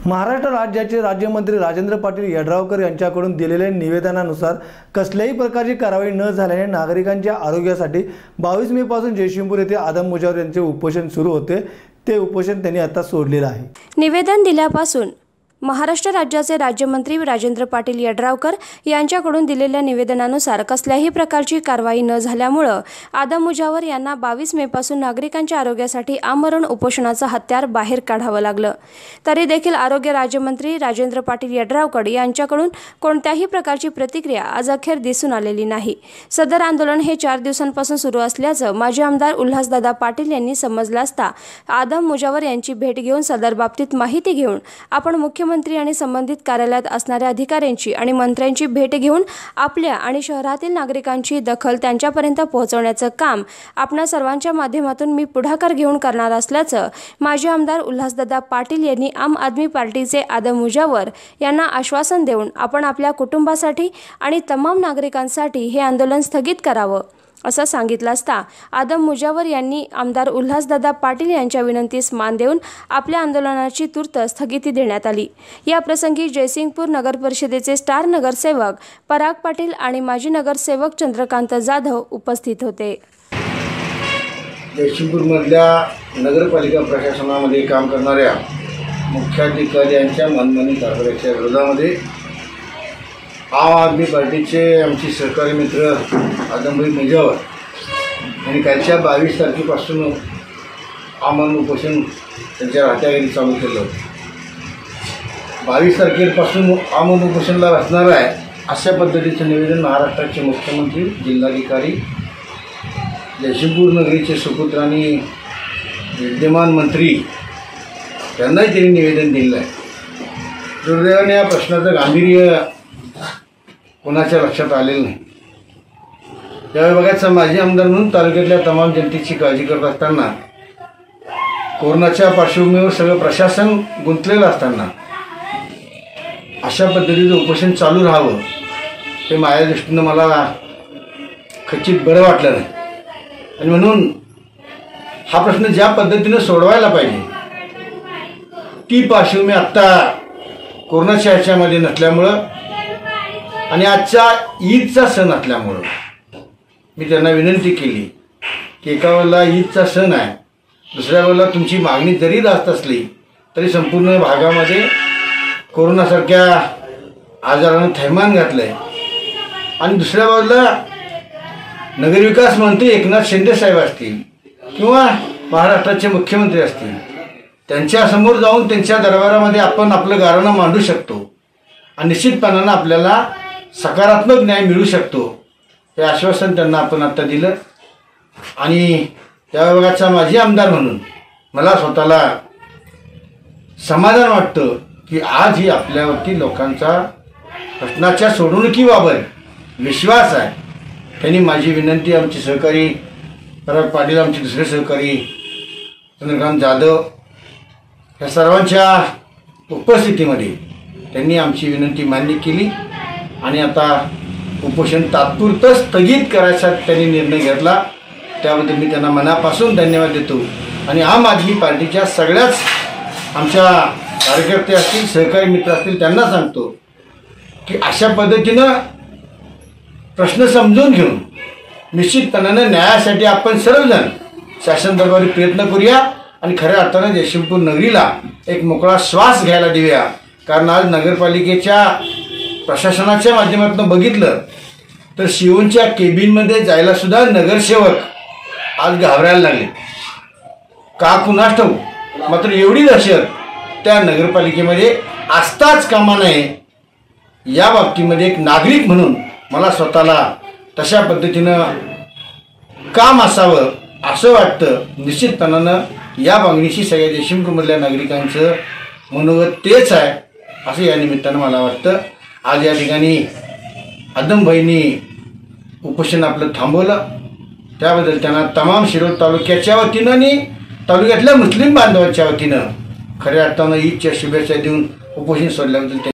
महाराष्ट्र राज्याचे राज्यमंत्री राजेंद्र पाटील यड्रावकर यांच्याकडून दिलेल्या निवेदनानुसार कसल्याही प्रकारची कारवाई न झाल्याने नागरिकांच्या आरोग्यासाठी 22 मे पासून जयसिंगपूर येथे आदम मुजावर यांचे उपोषण सुरू होते। ते उपोषण त्यांनी आता सोडलेले आहे। निवेदन दिल्यापासून महाराष्ट्र राज्याचे राज्यमंत्री राजेंद्र पाटील यड्रावकर यांच्याकडून दिलेल्या निवेदनानुसार कसल्याही प्रकारची कारवाई न झाल्यामुळे आदम मुजावर यांना 22 मे पासून नागरिकांच्या आरोग्यासाठी आमरण उपोषणाचं हत्यार बाहेर काढावं लागलं। तरी देखील आरोग्य राज्यमंत्री राजेंद्र पाटील यड्रावकर यांच्याकडून कोणत्याही प्रकारची प्रतिक्रिया आज अखेर दिसून आलेली नाही। सदर आंदोलन हे 4 दिवसांपासून सुरू असल्याचं माजी आमदार उल्हासदादा पाटील यांनी समजलं असता आदम मुजावर यांची भेट घेऊन सदर बाबतीत माहिती घेऊन आपण मुख्यमंत्री आणि संबंधित कार्यालयात असणाऱ्या अधिकाऱ्यांची आणि मंत्र्यांची भेट घेऊन आपल्या आणि शहरातील नागरिकांची दखल त्यांच्यापर्यंत पोहोचवण्याचं काम आपणा सर्वांच्या माध्यमातून मी पुढाकार घेऊन करणार असल्याचं माजी आमदार उल्हासदादा पाटील यांनी आम आदमी पार्टीचे आदम मुजावर यांना आश्वासन देऊन आपण आपल्या कुटुंबासाठी आणि तमाम नागरिकांसाठी हे आंदोलन स्थगित करावं असं सांगितलं असता आदम मुजावर यांनी आमदार उल्हासदादा पाटील यांच्या विनंतीस मान देऊन आपल्या आंदोलनाची तूर्त स्थगिती देण्यात आली। या प्रसंगी जयसिंगपूर नगर परिषदेचे स्टार नगरसेवक पराग पाटील आणि माजी नगरसेवक चंद्रकांत जाधव उपस्थित होते। जयसिंगपूरमधल्या नगरपालिका प्रशासनामध्ये काम करणाऱ्या मुख्याधिकाऱ्यांच्या मनमानी कारभाराच्या विरोधामध्ये आम आदमी पार्टीचे आमचे सहकारी मित्र आदमभाई मुजावर यांनी कालच्या 22 तारखेपासून आमरण उपोषण त्यांच्या राहत्याघरी चालू केलं। 22 तारखेपासून आमरण उपोषणला बसणार आहे अशा पद्धतीचं निवेदन महाराष्ट्राचे मुख्यमंत्री जिल्हाधिकारी जयसिंगपूर नगरीचे सुपुत्र आणि विद्यमान मंत्री यांनाही त्यांनी निवेदन दिलं आहे। दुर्दैवाने या प्रश्नाचं गांभीर्य कोणाच्या लक्षात आलेलं नाही। त्यावेळी बघायचं माजी आमदार म्हणून तालुक्यातल्या तमाम जनतेची काळजी करत असताना कोरोनाच्या पार्श्वभूमीवर सगळं प्रशासन गुंतलेलं असताना अशा पद्धतीचं उपोषण चालू राहावं हे माझ्या दृष्टीनं मला खचित बरं वाटलं नाही आणि म्हणून हा प्रश्न ज्या पद्धतीनं सोडवायला पाहिजे ती पार्श्वभूमी आत्ता कोरोनाच्या ह्याच्यामध्ये नसल्यामुळं आणि आजचा ईदचा सण असल्यामुळं मी त्यांना विनंती केली की एका वेळेला ईदचा सण आहे, दुसऱ्या वेळेला तुमची मागणी जरी जास्त असली तरी संपूर्ण भागामध्ये कोरोनासारख्या आजारानं थैमान घातलं आहे आणि दुसऱ्या वेळेला नगरविकास मंत्री एकनाथ शिंदे साहेब असतील किंवा महाराष्ट्राचे मुख्यमंत्री असतील त्यांच्यासमोर जाऊन त्यांच्या दरबारामध्ये आपण आपलं गाऱ्हाणं मांडू शकतो आणि निश्चितपणानं आपल्याला सकारात्मक न्याय मिळू शकतो हे आश्वासन त्यांना आपण आत्ता दिलं। आणि त्या विभागाचा माजी आमदार म्हणून मला स्वतःला समाधान वाटतं की आज ही आपल्यावरती लोकांचा प्रश्नाच्या सोडवणुकीबाबत विश्वास आहे। त्यांनी माझी विनंती आमचे सहकारी पराग पाटील आमचे दुसरे सहकारी चंद्रकांत जाधव या सर्वांच्या उपस्थितीमध्ये त्यांनी आमची विनंती मान्य केली आणि आता उपोषण तात्पुरतं स्थगित करायचा त्यांनी निर्णय घेतला। त्याबद्दल मी त्यांना मनापासून धन्यवाद देतो आणि आम आदमी पार्टीच्या सगळ्याच आमच्या कार्यकर्ते असतील सहकारी मित्र असतील त्यांना सांगतो की अशा पद्धतीनं प्रश्न समजून घेऊन निश्चितपणानं न्यायासाठी आपण सर्वजण शासन दरबारी प्रयत्न करूया आणि खऱ्या अर्थानं जयसिंगपूर नगरीला एक मोकळा श्वास घ्यायला देऊया। कारण आज नगरपालिकेच्या प्रशासनाच्या माध्यमातून बघितलं तर शिवूंच्या केबिनमध्ये जायला सुद्धा नगरसेवक आज घाबरायला लागले का कुणास ठाऊक। मात्र एवढी दहशत त्या नगरपालिकेमध्ये असताच कामा नये या बाबतीमध्ये एक नागरिक म्हणून मला स्वतःला तशा पद्धतीनं काम असावं असं वाटतं। निश्चितपणानं या मागणीशी सगळ्या जयसिंगपूरमधल्या नागरिकांचं मनोगत तेच आहे असं या निमित्तानं मला वाटतं। आज या ठिकाणी आदमभाईंनी उपोषण आपलं थांबवलं त्याबद्दल त्यांना तमाम शिरोळ तालुक्याच्या वतीनं आणि तालुक्यातल्या मुस्लिम बांधवांच्या वतीनं खऱ्या अर्थानं ईदच्या शुभेच्छा देऊन उपोषण सोडल्याबद्दल